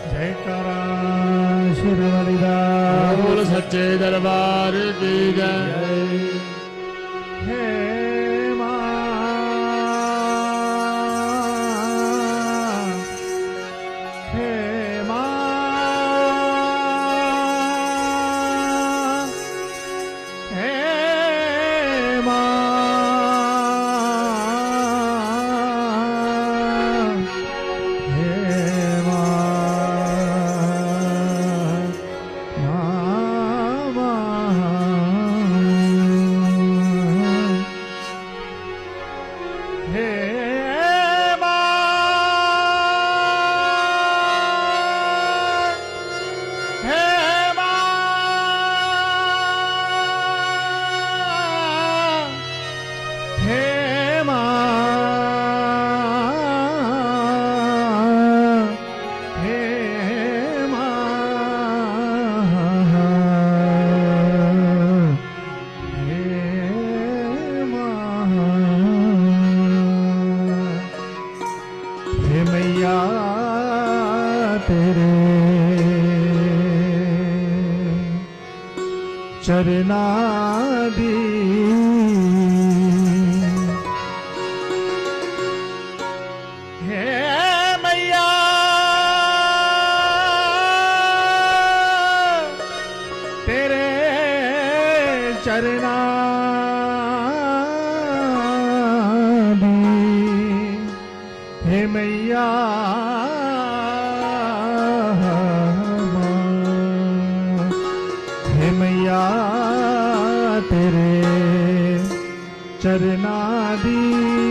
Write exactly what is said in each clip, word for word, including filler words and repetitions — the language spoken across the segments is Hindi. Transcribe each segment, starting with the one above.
जयकारा शिरवलिदास बोल सच्चे दरबार की जय। हे माँ हे माँ हे माँ चरनादी हे मैया तेरे चरनादी हे मैया मैया तेरे चरनादी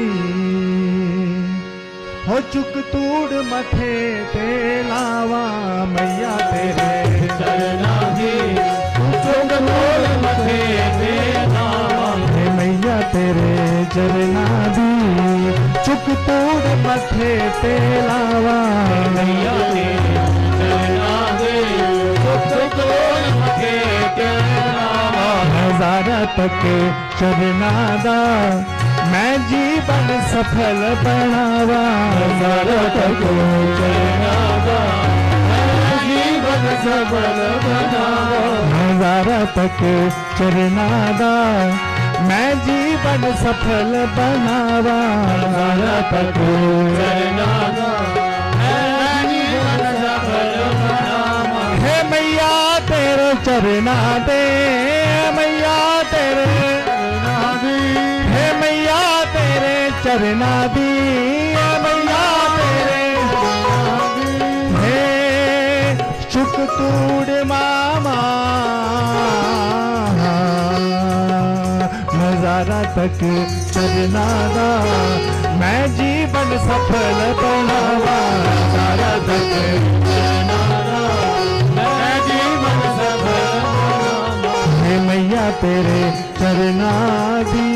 हो चुक तूड़ मथे ते लावा मैया तेरे चरनादी चुक तूड़ मथे ते लावा मैया तेरे चरनादी चुक तूड़ मथे ते लावा मैया तेरे चरनादी चुक तूड़ मथे ते लावा हजारा तक चरनादा मैं जीवन सफल बनावा हजारा तक चरनादा मैं जीवन सफल बनावा हजारा तक चरनादा मैं जीवन सफल बनावा हजारा तक चरनादा मैं जीवन सफल बनावा हे मैया तेरे चरना दे मैया तेरे हे मैया तेरे चरना दी मैया तेरे हे चुक तूड़ मामा नजारा तक चरनादा मैं जीवन सफल बनावा नजारा तक चरनादा मैं जीवन सफल बनावा हे मैया तेरे चरनादी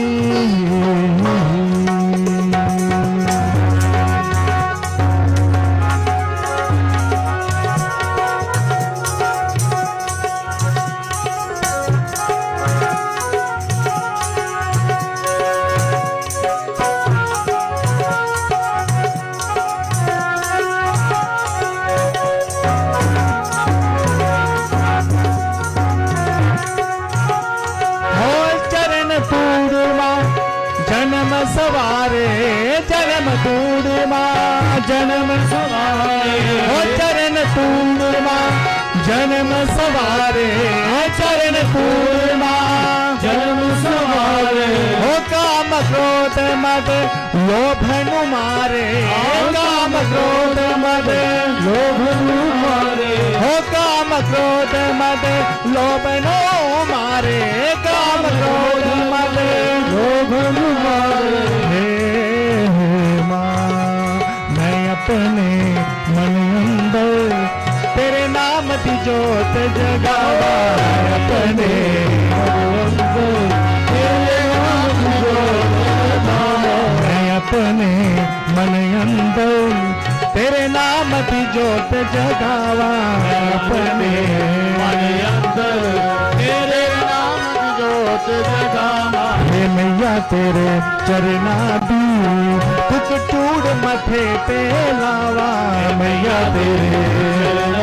जन्म सवारे जन्म तूड़मा जन्म सवारे हो चरण तूड़मा जन्म सवारे चरण तूड़मा जन्म सवारे हो काम क्रोध मद लोभ मारे काम क्रोध मद लोभ मारे हो काम क्रोध मद लोभ नो मारे काम क्रोध मद लोभ मारे हे माँ मैं अपने मन अंदर तेरे नाम की जोत जगावा अपने मैं अपने मन अंदर तेरे नाम की जोत जगावा अपने मन अंदर तेरे नाम की जोत जगावा हे मैया तेरे चरना दी तुक टूड़ मथे पे लावा मैया तेरे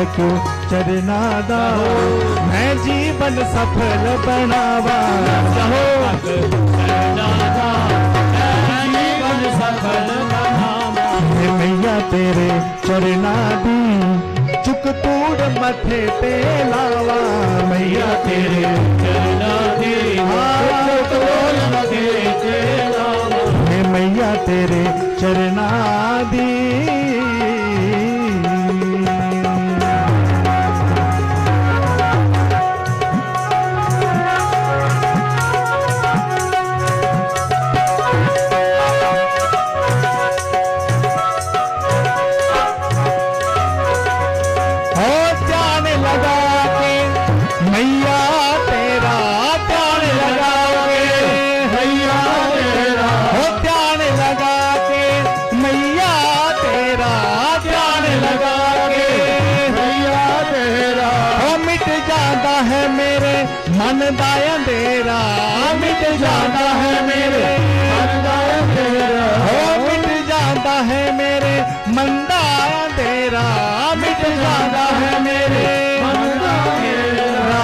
एक चरना दा मैं जीवन सफल बनावा रहो चरना दा मैं जीवन सफल बनावा हे मैया तेरे चरना दी चुक तूड़ मथे ते लावा मैया तेरे चरना दी चुक तूड़ मथे ते लावा हे मैया तेरे चरना दी मन दा अंधेरा मिट जाता है मेरे मन दा अंधेरा हो मिट जाता है मेरे मन दा अंधेरा मिट जाता है मेरे मन दा अंधेरा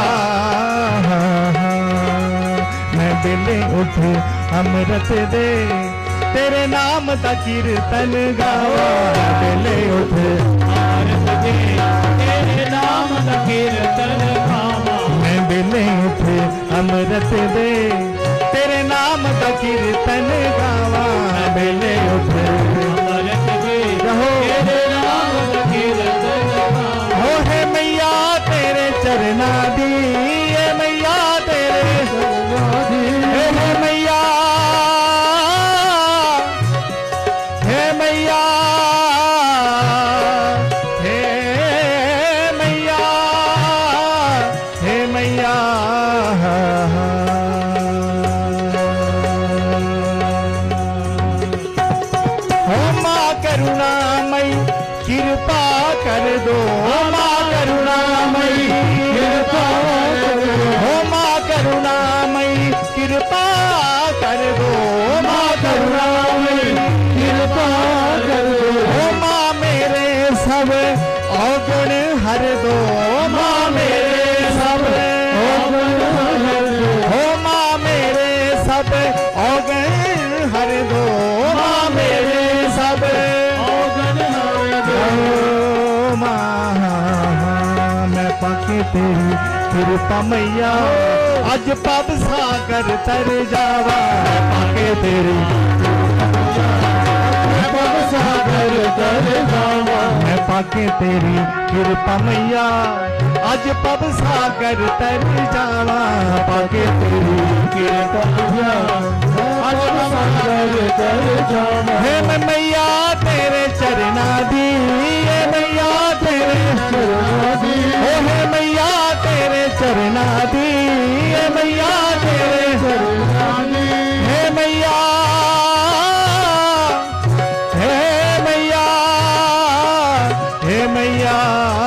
मैं बेले उठ अमृत दे तेरे नाम दा कीर्तन गावा बेले उठ अमृत दे तेरे नाम दा कीर्तन गावा बेले उठ अमृत दे तेरे नाम का कीर्तन गावा बेले उठ अमृत दे रहो तेरे नाम का कीर्तन गावा हो है मैया तेरे चरना दी ये मैया तेरे चरना दी हे मैया हे मैया हे मैया हे मैया हो माँ करुणामयी कृपा कर दो माँ करुणामयी कृपा कर दो हो माँ करुणामयी कृपा कर दो माँ करुणामयी कृपा कर दो हो माँ मेरे सब अवगुण हर दो माँ मेरे सब अवगुण हर दो हो माँ मेरे सब अवगुण हर दो माँ मेरे सब अवगुण हर दो माँ मैं पाके तेरी कृपा मैया अज पब सागर तर जावा पाके तेरी पब सागर तर जावा मैं पाके तेरी कृपा मैया अज पब सागर तर जावा पाके तेरी कृपा अज सागर तर जावा हे मैं मैया तेरे चरना दी हे मैया तेरे चरना दी ओ हे मैया तेरे चरना दी हे मैया तेरे चरना दी हे मैया हे मैया हे मैया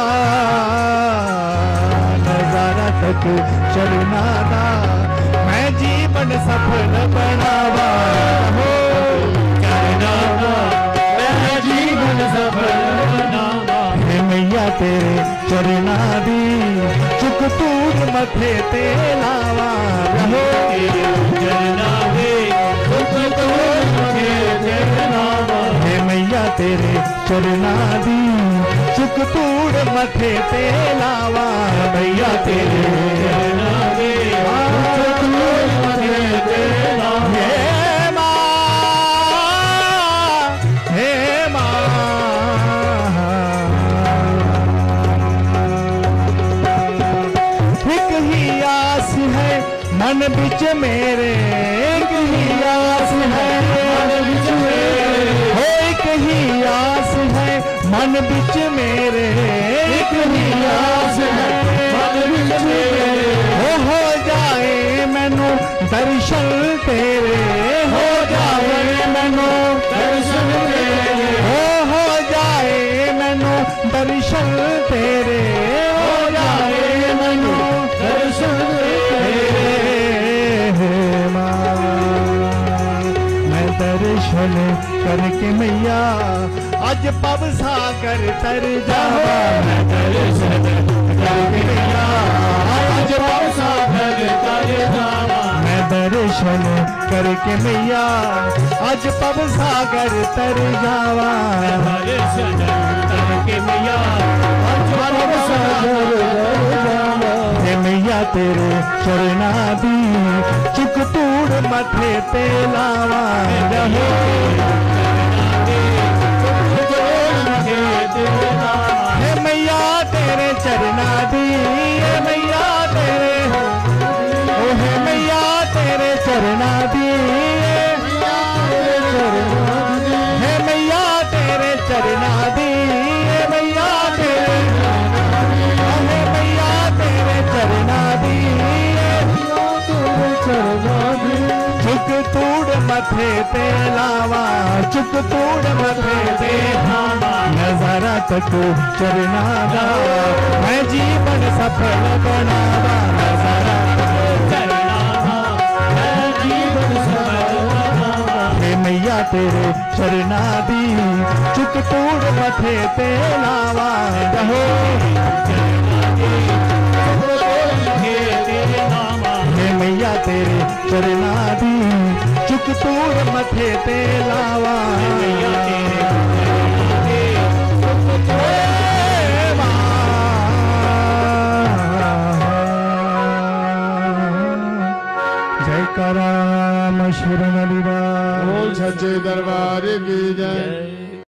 नजारा तक चरना दा मैं जीवन सफल बनावा हो चरना दा मैं जीवन सफल बनावा हे मैया तेरे चरना दी चुक तूड़ मथे ते लावा रहो चरना दे चुक तूड़ मथे ते लावा हे मैया तेरे चरना दी चुक तूड़ मथे ते लावा मैया तेरे चरना दे चुक तूड़ मथे ते लावा हे माँ हे माँ एक ही आस है मन बिच मेरे एक ही आस है मन बिच मेरे हो एक ही आस है मन बिच मेरे एक ही आस है मन बिच मेरे हो हो जाए मैनू दर्शन तेरे हो जाए मैनू दर्शन तेरे हो हो जाए मैनू दर्शन तेरे हो जाए मैनू दर्शन तेरे माँ मैं दर्शन करके मैया अज पव सागर तर जावा मैं दर्शन करके मैया अज पव सागर तर जावा मैं दर्शन करके मैया अज पव सागर तर जावा दर्शन करके मैया अज पव सागर तर जावा हे मैया तेरे चरना दी चुक तूड़ मथे ते लावा रहे हे मैया तेरे चरना दी हे मैया तेरे ओ हे मैया तेरे चरना दी हे मैया तेरे चरना दी हे मैया तेरे हे मैया तेरे चरना दी चुक तूड़ मथे ते लावा चुक तूड़ मथे ते लावा नजारा तक चरना दा मैं जीवन सफल बनावा नजारा चरना मैं जीवन सफल बनावा हे मैया तेरे चरना दी चुक तूड़ मथे ते लावा रहो हे मैया तेरे चरना दी चुक तूड़ मथे ते लावा मैया तेरे जय कराम शरण बोल सच्चे दरबार की जय।